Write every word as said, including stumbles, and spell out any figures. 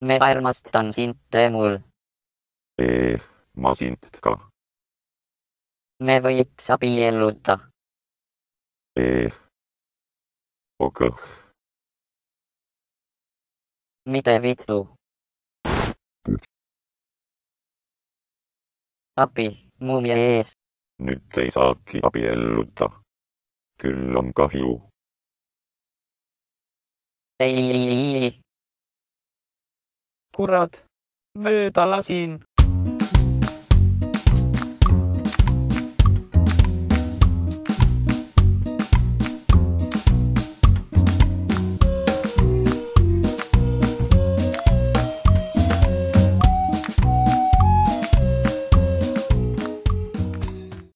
Me armastan sind, Teemul. Ee, ma sind ka. Me võiks abielluda. Ee. Okei. Mitä vittu? Abi, muumia ees. Nyt ei saakki abielluta. Kyllä on kahju. Ei. Kurat, mööda lasin.